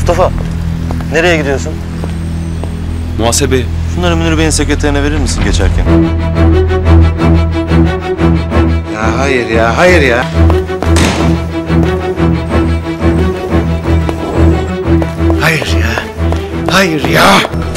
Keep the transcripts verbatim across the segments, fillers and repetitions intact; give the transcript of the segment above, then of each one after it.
Mustafa, nereye gidiyorsun? Muhasebe. Şunları Münir Bey'in sekreterine verir misin geçerken? Ya hayır ya, hayır ya. Hayır ya, hayır ya.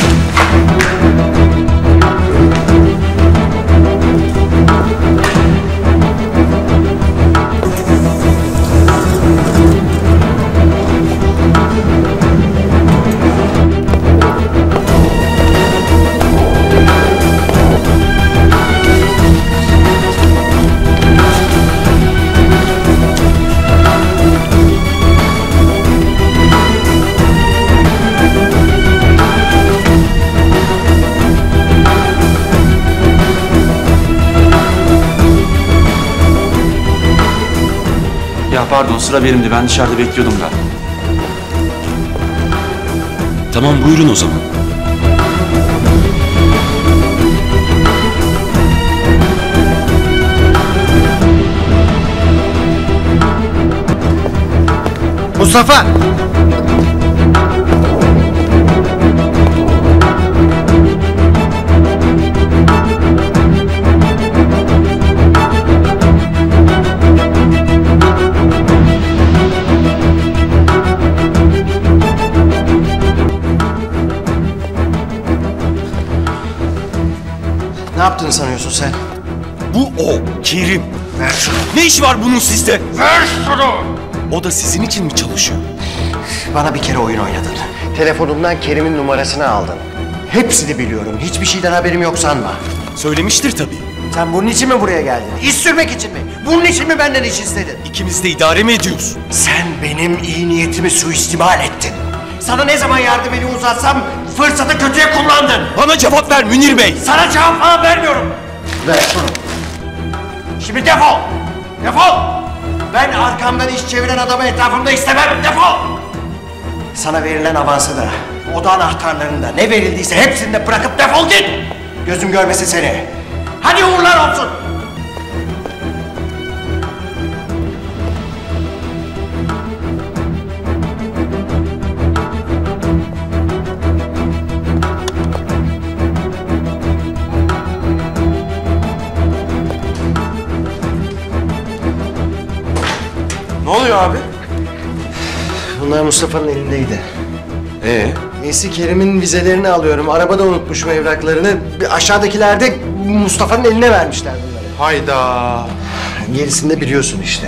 Ya pardon, sıra benimdi. Ben dışarıda bekliyordum da. Tamam, buyurun o zaman. Mustafa! Ne yaptığını sanıyorsun sen? Bu o, Kerim. Ver şunu. Ne iş var bunun sizde? Ver şunu! O da sizin için mi çalışıyor? Bana bir kere oyun oynadın. Telefonumdan Kerim'in numarasını aldın. Hepsini biliyorum. Hiçbir şeyden haberim yok sanma. Söylemiştir tabii. Sen bunun için mi buraya geldin? İş sürmek için mi? Bunun için mi benden iş istedin? İkimiz de idare mi ediyoruz? Sen benim iyi niyetimi suistimal ettin. Sana ne zaman yardım eli uzatsam fırsatı kötüye kullandın. Bana cevap ver Münir Bey. Sana cevap falan vermiyorum. Ver şunu. Şimdi defol. Defol. Ben arkamdan iş çeviren adamı etrafımda istemem. Defol. Sana verilen avansı da, oda anahtarlarını da, ne verildiyse hepsini de bırakıp defol git. Gözüm görmesin seni. Hadi uğurlar olsun. Ne oluyor abi? Bunlar Mustafa'nın elindeydi. Ee? Neyse Kerim'in vizelerini alıyorum. Arabada unutmuşum evraklarını. Bir aşağıdakiler de Mustafa'nın eline vermişler bunları. Hayda. Gerisini de biliyorsun işte.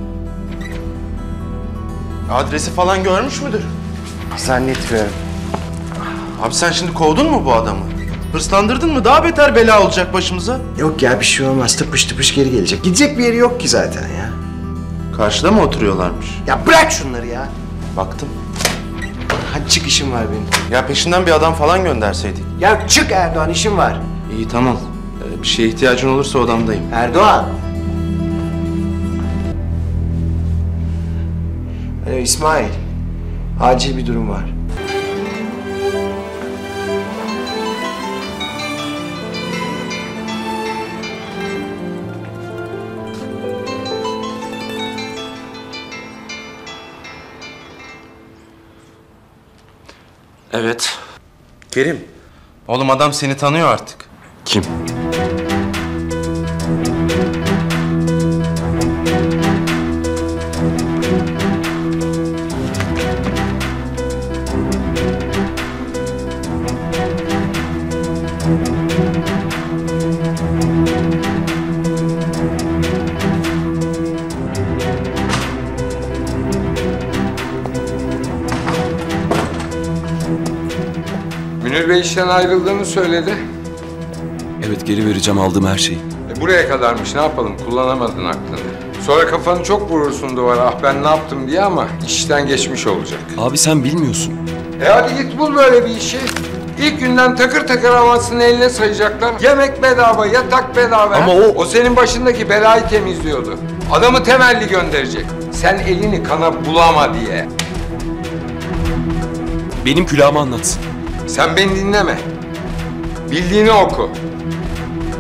Adresi falan görmüş müdür? Zannetmiyorum. Abi sen şimdi kovdun mu bu adamı? Hırslandırdın mı? Daha beter bela olacak başımıza. Yok ya bir şey olmaz. Tıpış tıpış geri gelecek. Gidecek bir yeri yok ki zaten ya. Karşıda mı oturuyorlarmış? Ya bırak şunları ya. Baktım. Hadi çık, işim var benim. Ya peşinden bir adam falan gönderseydik. Ya çık Erdoğan, işim var. İyi tamam. Ee, bir şeye ihtiyacın olursa odamdayım. Erdoğan. Alo İsmail. Acil bir durum var. Evet. Kerim. Oğlum adam seni tanıyor artık. Kim? Münir Bey işten ayrıldığını söyledi. Evet, geri vereceğim aldığım her şeyi. E buraya kadarmış, ne yapalım, kullanamadın aklını. Sonra kafanı çok vurursun duvara, ah ben ne yaptım diye, ama işten geçmiş olacak. Abi sen bilmiyorsun. E hadi git bul böyle bir işi. İlk günden takır takır avansını eline sayacaklar. Yemek bedava, yatak bedava. Ama o- O senin başındaki belayı temizliyordu. Adamı temelli gönderecek. Sen elini kana bulama diye. Benim külahımı anlatsın. Sen beni dinleme. Bildiğini oku.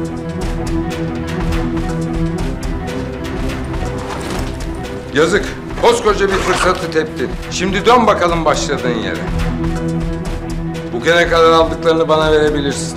Yazık. Koskoca bir fırsatı teptin. Şimdi dön bakalım başladığın yere. Bugüne kadar aldıklarını bana verebilirsin.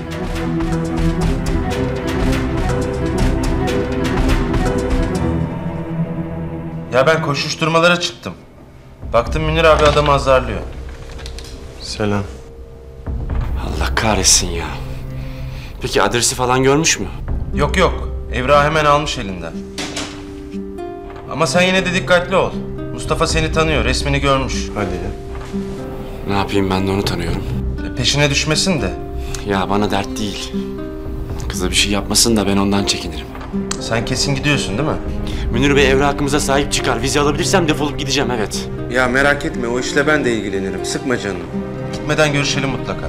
Ya ben koşuşturmalara çıktım. Baktım Münir abi adamı azarlıyor. Selam. Allah kahretsin ya. Peki adresi falan görmüş mü? Yok yok. Evra hemen almış elinden. Ama sen yine de dikkatli ol. Mustafa seni tanıyor. Resmini görmüş. Hadi ya. Ne yapayım, ben de onu tanıyorum. E, Peşine düşmesin de. Ya bana dert değil. Kıza bir şey yapmasın da ben ondan çekinirim. Sen kesin gidiyorsun değil mi? Münir Bey evrakımıza sahip çıkar. Vize alabilirsem defolup gideceğim, evet. Ya merak etme. O işle ben de ilgilenirim. Sıkma canını. Gitmeden görüşelim mutlaka.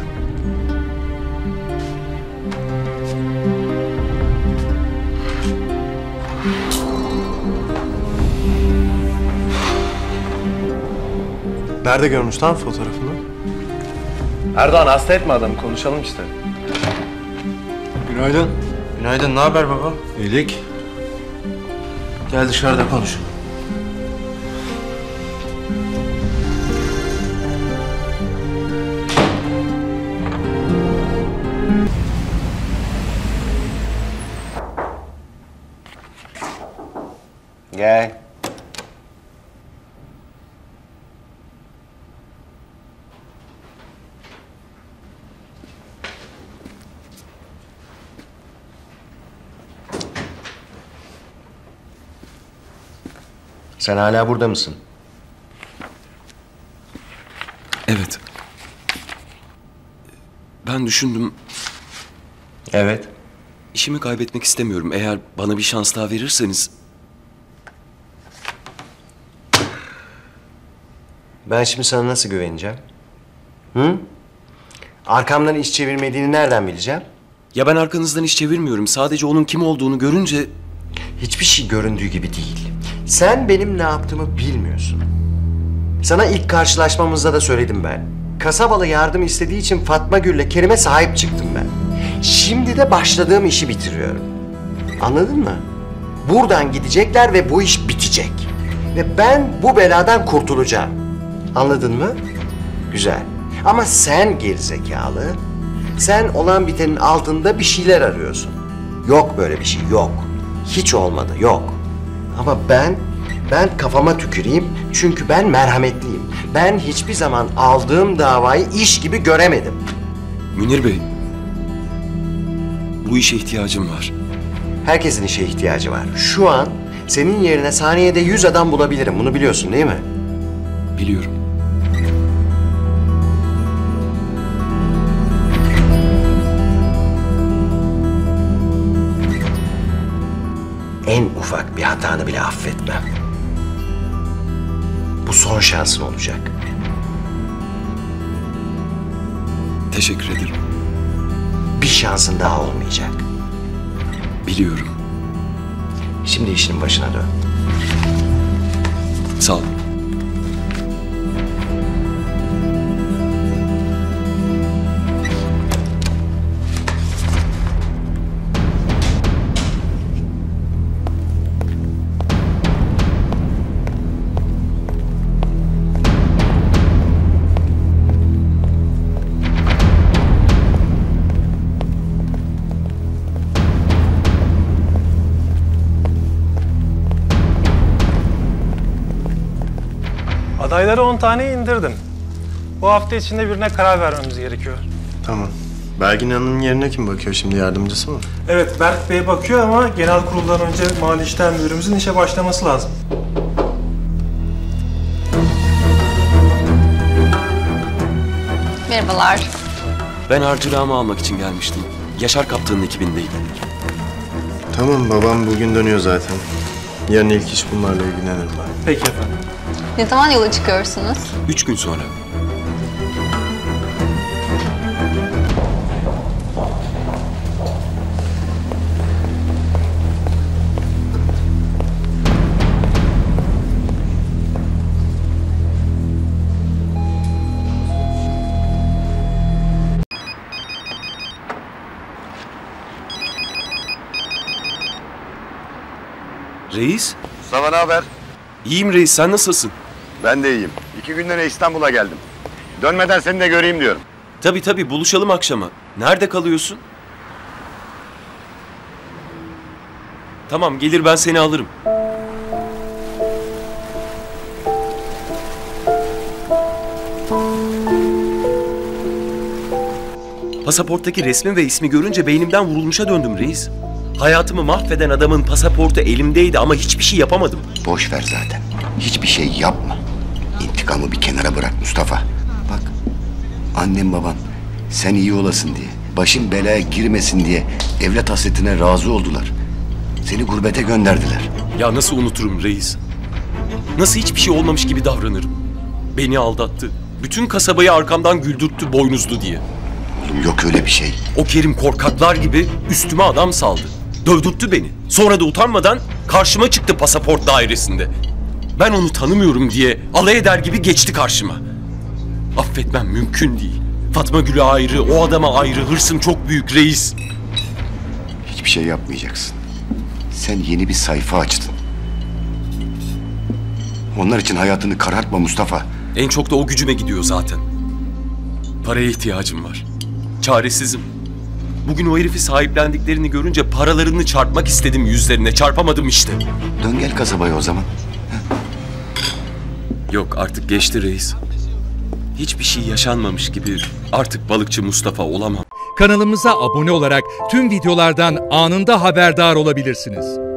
Nerede görmüş lan fotoğrafını? Erdoğan hasta etme adamı, konuşalım işte. Günaydın. Günaydın. Ne haber baba? İyilik. Gel dışarıda konuşalım. Gel. Sen hala burada mısın? Evet. Ben düşündüm, Evet. işimi kaybetmek istemiyorum. Eğer bana bir şans daha verirseniz... Ben şimdi sana nasıl güveneceğim? Hı? Arkamdan iş çevirmediğini nereden bileceğim? Ya ben arkanızdan iş çevirmiyorum. Sadece onun kim olduğunu görünce... Hiçbir şey göründüğü gibi değil. Sen benim ne yaptığımı bilmiyorsun. Sana ilk karşılaşmamızda da söyledim ben. Kasabalı yardım istediği için Fatma Gül'le Kerim'e sahip çıktım ben. Şimdi de başladığım işi bitiriyorum. Anladın mı? Buradan gidecekler ve bu iş bitecek. Ve ben bu beladan kurtulacağım. Anladın mı? Güzel. Ama sen gerizekalı, sen olan bitenin altında bir şeyler arıyorsun. Yok böyle bir şey, yok. Hiç olmadı, yok. Ama ben, ben kafama tüküreyim çünkü ben merhametliyim. Ben hiçbir zaman aldığım davayı iş gibi göremedim. Münir Bey, bu işe ihtiyacım var. Herkesin işe ihtiyacı var. Şu an senin yerine saniyede yüz adam bulabilirim. Bunu biliyorsun değil mi? Biliyorum. En ufak bir hatanı bile affetmem. Bu son şansın olacak. Teşekkür ederim. Bir şansın daha olmayacak. Biliyorum. Şimdi işinin başına dön. Sağ olun. Adayları on tane indirdim. Bu hafta içinde birine karar vermemiz gerekiyor. Tamam. Belgin Hanım'ın yerine kim bakıyor şimdi, yardımcısı mı? Evet, Berk Bey bakıyor ama genel kuruldan önce Mali İşler Müdürümüzün işe başlaması lazım. Merhabalar. Ben harcırağımı almak için gelmiştim. Yaşar Kaptan'ın ekibindeyim. Tamam, babam bugün dönüyor zaten. Yarın ilk iş bunlarla ilgilenirim ben. Peki efendim. Ne zaman yola çıkıyorsunuz? Üç gün sonra. Reis, Mustafa ne haber? İyiyim reis, sen nasılsın? Ben de iyiyim. İki günden İstanbul'a geldim. Dönmeden seni de göreyim diyorum. Tabii tabii, buluşalım akşama. Nerede kalıyorsun? Tamam, gelir ben seni alırım. Pasaporttaki resmi ve ismi görünce beynimden vurulmuşa döndüm reis. Hayatımı mahveden adamın pasaportu elimdeydi ama hiçbir şey yapamadım. Boş ver zaten. Hiçbir şey yapma. İntikamı bir kenara bırak Mustafa. Bak, annem baban sen iyi olasın diye, başın belaya girmesin diye evlat hasretine razı oldular. Seni gurbete gönderdiler. Ya nasıl unuturum reis? Nasıl hiçbir şey olmamış gibi davranırım? Beni aldattı. Bütün kasabayı arkamdan güldürttü boynuzlu diye. Oğlum yok öyle bir şey. O Kerim korkaklar gibi üstüme adam saldı. Dövdürttü beni. Sonra da utanmadan karşıma çıktı pasaport dairesinde. Ben onu tanımıyorum diye alay eder gibi geçti karşıma. Affetmem mümkün değil. Fatma Gül'e ayrı, o adama ayrı. Hırsım çok büyük reis. Hiçbir şey yapmayacaksın. Sen yeni bir sayfa açtın. Onlar için hayatını karartma Mustafa. En çok da o gücüme gidiyor zaten. Paraya ihtiyacım var. Çaresizim. Bugün o herifi sahiplendiklerini görünce paralarını çarpmak istedim yüzlerine. Çarpamadım işte. Dön gel kasabaya o zaman. Yok, artık geçti reis. Hiçbir şey yaşanmamış gibi artık balıkçı Mustafa olamam. Kanalımıza abone olarak tüm videolardan anında haberdar olabilirsiniz.